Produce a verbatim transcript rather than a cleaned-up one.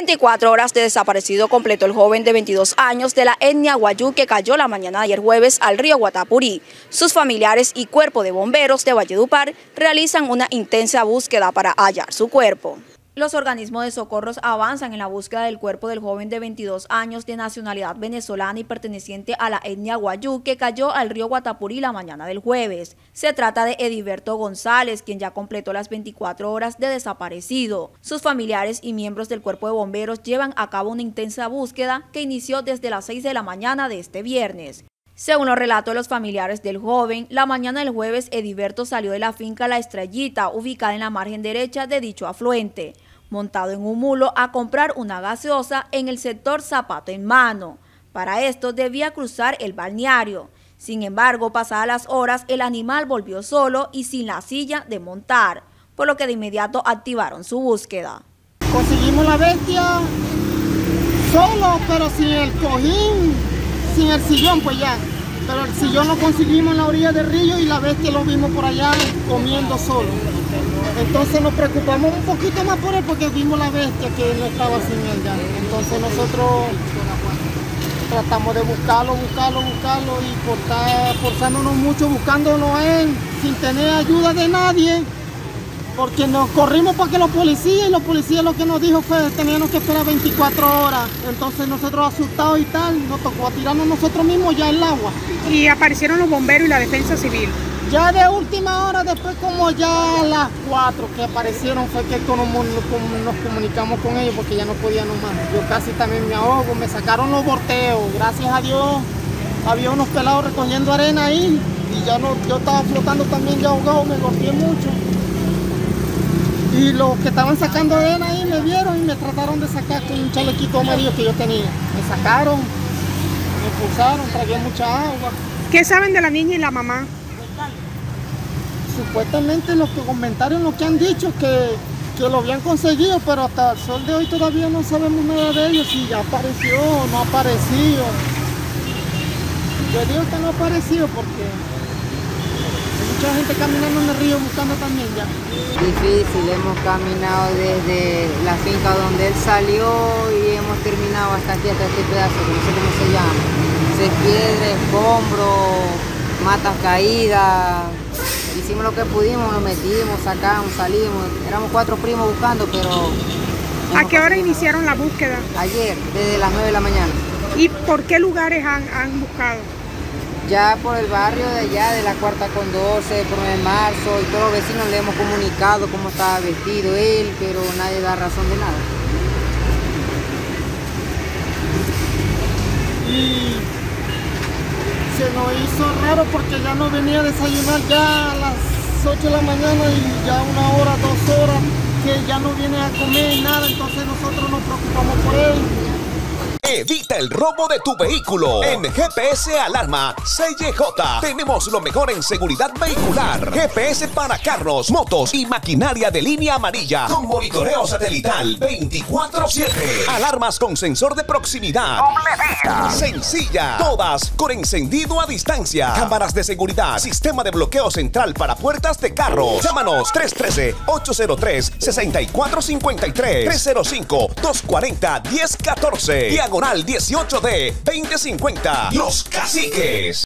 veinticuatro horas de desaparecido completó el joven de veintidós años de la etnia Wayuu que cayó la mañana de ayer jueves al río Guatapurí. Sus familiares y cuerpo de bomberos de Valledupar realizan una intensa búsqueda para hallar su cuerpo. Los organismos de socorros avanzan en la búsqueda del cuerpo del joven de veintidós años de nacionalidad venezolana y perteneciente a la etnia Wayuu que cayó al río Guatapurí la mañana del jueves. Se trata de Ediberto González, quien ya completó las veinticuatro horas de desaparecido. Sus familiares y miembros del cuerpo de bomberos llevan a cabo una intensa búsqueda que inició desde las seis de la mañana de este viernes. Según los relatos de los familiares del joven, la mañana del jueves Ediberto salió de la finca La Estrellita, ubicada en la margen derecha de dicho afluente, montado en un mulo a comprar una gaseosa en el sector Zapato en Mano. Para esto debía cruzar el balneario. Sin embargo, pasadas las horas, el animal volvió solo y sin la silla de montar, por lo que de inmediato activaron su búsqueda. Conseguimos la bestia solo, pero sin el cojín, sin el sillón, pues ya. Pero el sillón lo conseguimos en la orilla del río y la bestia lo vimos por allá comiendo solo. Entonces nos preocupamos un poquito más por él porque vimos la bestia que no estaba sin él ya. Entonces nosotros tratamos de buscarlo, buscarlo, buscarlo y por estar forzándonos mucho buscándolo a él sin tener ayuda de nadie. Porque nos corrimos para que los policías, y los policías lo que nos dijo fue que teníamos que esperar veinticuatro horas. Entonces nosotros asustados y tal, nos tocó tirarnos nosotros mismos ya el agua. Y aparecieron los bomberos y la defensa civil. Ya de última hora, después como ya a las cuatro que aparecieron, fue que nos, nos comunicamos con ellos porque ya no podíamos más. Yo casi también me ahogo, me sacaron los volteos. Gracias a Dios había unos pelados recogiendo arena ahí y ya no, yo estaba flotando también ya ahogado, me golpeé mucho. Y los que estaban sacando arena ahí me vieron y me trataron de sacar con un chalequito amarillo que yo tenía. Me sacaron, me expulsaron, tragué mucha agua. ¿Qué saben de la niña y la mamá? Supuestamente los comentarios lo que han dicho que, que lo habían conseguido, pero hasta el sol de hoy todavía no sabemos nada de ellos, si ya apareció o no ha aparecido. Yo digo que no ha aparecido porque mucha gente caminando en el río buscando también ya. Difícil, hemos caminado desde la finca donde él salió y hemos terminado hasta aquí, hasta este pedazo, que no sé cómo se llama. Se piedra, escombros, matas caídas. Hicimos lo que pudimos, nos metimos, sacamos, salimos. Éramos cuatro primos buscando, pero... ¿A qué hora iniciaron la búsqueda? Ayer, desde las nueve de la mañana. ¿Y por qué lugares han, han buscado? Ya por el barrio de allá, de la Cuarta con doce, por nueve de marzo, y todos los vecinos le hemos comunicado cómo estaba vestido él, pero nadie da razón de nada. Y se nos hizo raro porque ya no venía a desayunar ya a las ocho de la mañana y ya una hora, dos horas que ya no viene a comer nada, entonces nosotros nos preocupamos por él. Evita el robo de tu vehículo. En G P S Alarma C Y J tenemos lo mejor en seguridad vehicular. G P S para carros, motos y maquinaria de línea amarilla. Con monitoreo satelital veinticuatro siete. Alarmas con sensor de proximidad. Sencilla. Todas con encendido a distancia. Cámaras de seguridad. Sistema de bloqueo central para puertas de carros. Llámanos tres uno tres, ocho cero tres, seis cuatro cinco tres, tres cero cinco, dos cuatro cero, uno cero uno cuatro. Diagonal dieciocho D veinte cincuenta. Los Caciques.